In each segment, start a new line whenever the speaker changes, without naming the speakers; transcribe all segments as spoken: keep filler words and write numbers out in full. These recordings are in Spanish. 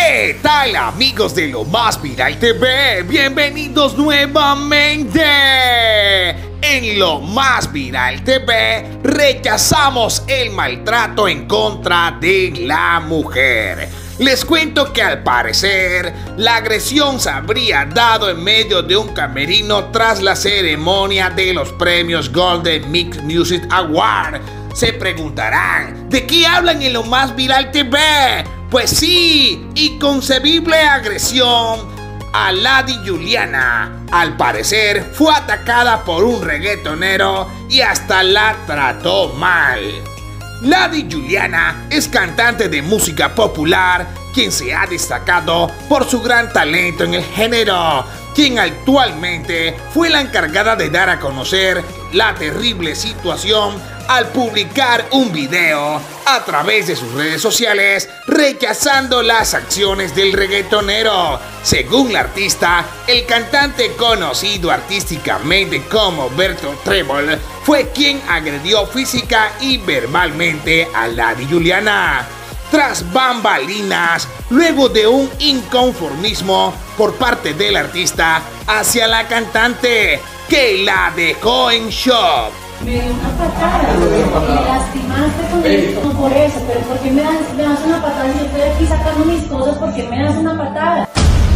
¿Qué tal, amigos de Lo Más Viral T V? Bienvenidos nuevamente. En Lo Más Viral T V rechazamos el maltrato en contra de la mujer. Les cuento que al parecer la agresión se habría dado en medio de un camerino tras la ceremonia de los premios Golden Mix Music Award. Se preguntarán, ¿de qué hablan en Lo Más Viral T V? Pues sí, inconcebible agresión a Lady Juliana. Al parecer fue atacada por un reggaetonero y hasta la trató mal. Lady Juliana es cantante de música popular, quien se ha destacado por su gran talento en el género, quien actualmente fue la encargada de dar a conocer la terrible situación al publicar un video a través de sus redes sociales rechazando las acciones del reggaetonero. Según la artista, el cantante conocido artísticamente como Bertolt Trebol fue quien agredió física y verbalmente a Lady Juliana. Tras bambalinas, luego de un inconformismo por parte del artista hacia la cantante, que la dejó en shock.
Me dio una patada, me lastimaste con esto, no por eso, pero ¿por qué me das, me das una patada? Si yo estoy aquí sacando mis cosas, ¿por qué me das una patada?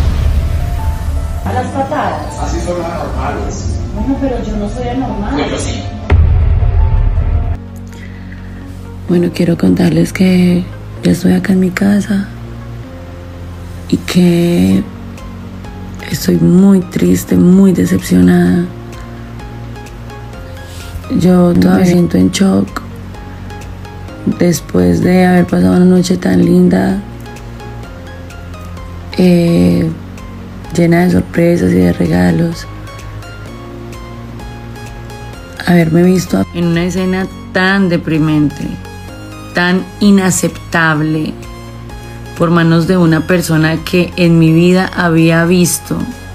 A las patadas.
Así son las normales.
Bueno, pero yo no soy anormal.
Pues yo sí.
Bueno, quiero contarles que ya estoy acá en mi casa y que estoy muy triste, muy decepcionada. Yo todavía me siento en shock después de haber pasado una noche tan linda, eh, llena de sorpresas y de regalos. Haberme visto en una escena tan deprimente, tan inaceptable, por manos de una persona que en mi vida había visto.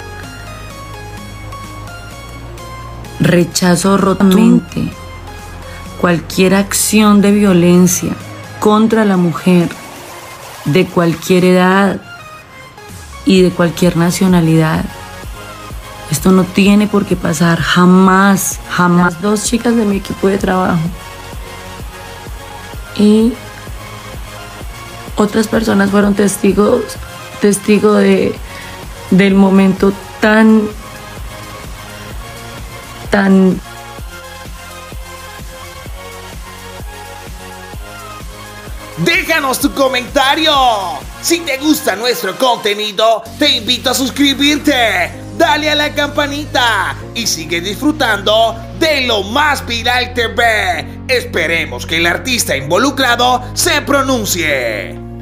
Rechazo rotundamente cualquier acción de violencia contra la mujer de cualquier edad y de cualquier nacionalidad. Esto no tiene por qué pasar, jamás, jamás. Dos chicas de mi equipo de trabajo y otras personas fueron testigos, testigo de, del momento tan Tan...
Déjanos tu comentario. Si te gusta nuestro contenido, te invito a suscribirte, dale a la campanita y sigue disfrutando de Lo Más Viral T V. Esperemos que el artista involucrado se pronuncie.